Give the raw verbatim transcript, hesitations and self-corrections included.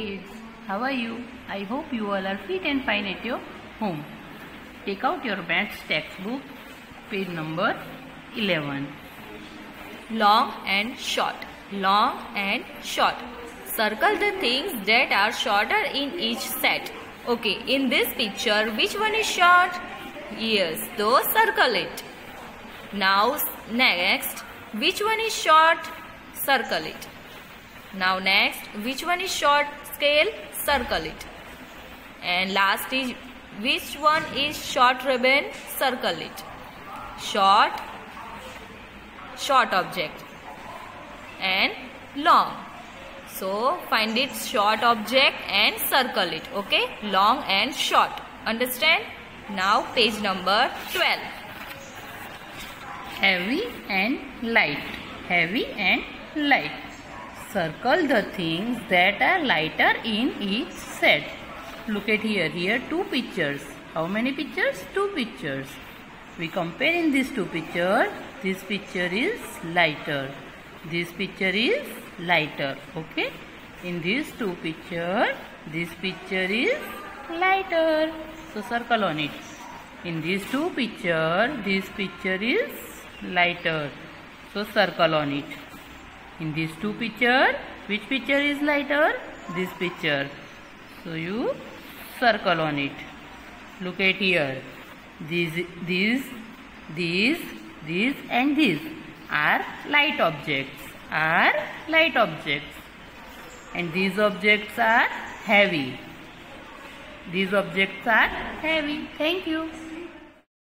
kids, how are you? I hope you all are fit and fine at your home. Take out your maths textbook, page number eleven. Long and short. Long and short. Circle the things that are shorter in each set. Okay, in this picture, which one is short? Yes, so circle it. Now next, which one is short? Circle it. Now next, which one is short scale? Circle it. And last is, which one is short ribbon? Circle it. Short, short object, and long. So find its short object and circle it. Okay, long and short. Understand? Now page number twelve. Heavy and light. Heavy and light. Circle the things that are lighter in each set. Look at here. Here two pictures. How many pictures? Two pictures. We compare in these two pictures. This picture is lighter. This picture is lighter. Okay. In these two pictures, this picture is lighter. So circle on it. In these two pictures, this picture is lighter. So circle on it. In these two pictures, which picture is lighter? This picture. So you circle on it. Look at here. These, these, these, these and these are light objects. Are light objects. And these objects are heavy. These objects are heavy. Thank you.